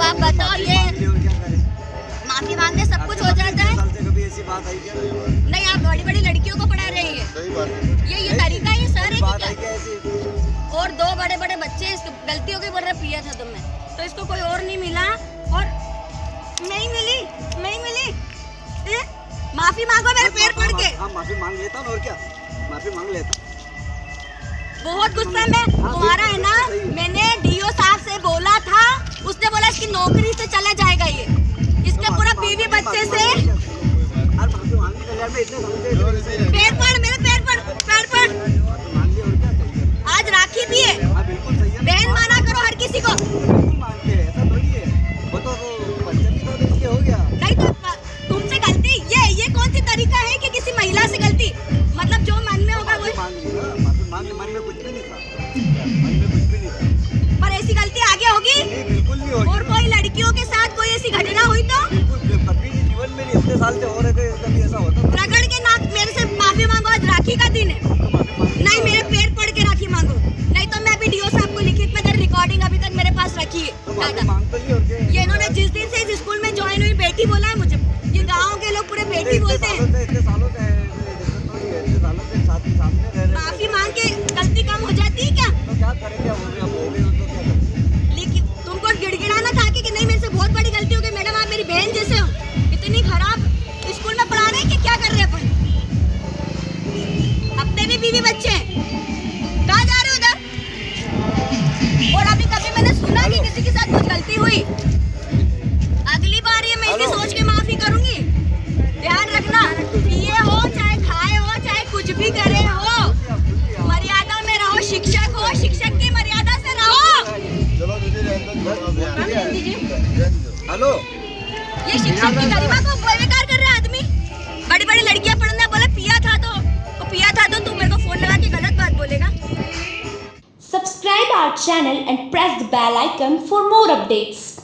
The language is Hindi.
आप बताओ, ये माफी मांगने सब कुछ हो जाता है? कभी ऐसी बात आई क्या? नहीं, आप बड़ी बड़ी लड़कियों को पढ़ा रही है। सही बात है। ये तरीका है, सर है बात क्या? आई क्या ऐसी? और 2 बड़े बड़े बच्चे गलती हो गई, बोल रहे पिया था तुमने, तो इसको कोई और नहीं मिला और नहीं मिली। माफी मांगो मेरे पैर पड़ के। हाँ, माफी मांग लेता हूँ और क्या, माफी मांग लेता। बहुत गुस्सा में तुम्हारा है ना। मैंने डीओ साहब से बोला था, उसने बोला इसकी नौकरी से चला जाएगा ये, इसके पूरा बीवी बच्चे से। पैर पड़ मेरे, पैर पड़। आज राखी भी है, बहन माना करो हर किसी को। नहीं तो तुमसे गलती, ये कौन सी तरीका है कि किसी महिला से गलती, मतलब जो मन में होगा वो। मन में कुछ भी नहीं था, पर ऐसी गलती आगे होगी? बिल्कुल नहीं होगी। और कोई लड़कियों के साथ कोई ऐसी घटना हुई तो? कभी जीवन में इतने साल से हो रहे थे, कभी ऐसा होता? रगड़ के नाक मेरे से माफी मांगो, आज राखी का दिन है। नहीं, मेरे पैर पड़ के राखी मांगो, नहीं तो मैं अभी डीओ साहब को लिखित में रिकॉर्डिंग अभी तक मेरे पास रखी है। ये इन्होंने जिस दिन से इस स्कूल में ज्वाइन हुई बेटी बोला है मुझे, ये गाँव के लोग पूरे बेटी बोलते हैं। माफी मांग के गलती कम हो जाती है क्या? तो क्या करेंगे, लेकिन तुमको गिड़गिड़ाना था कि नहीं मेरे से बहुत बड़ी गलती हो गई मैडम, आप मेरी बहन जैसे हो। इतनी खराब स्कूल में पढ़ा रहे हैं कि क्या कर रहे हैं अपन? अपने भी बीवी बच्चे हैं, कहाँ जा रहे हो उधर? और अभी कभी मैंने सुना कि किसी के साथ कुछ गलती हुई, अगली बार ये मैं इसी सोच के माफी करूंगी। ध्यान रखना, पिए हो चाहे खाए हो चाहे कुछ भी करे हो, मर्यादा में रहो। शिक्षक हो, शिक्षक की मर्यादा से रहो। हेलो, ये शिक्षक की गरिमा को बेकार कर रहा है आदमी। बड़ी बड़ी लड़कियां पढ़ने बोले पिया था तो तू मेरे को फोन लगा के गलत बात बोलेगा। Subscribe our channel and press the bell icon for more updates.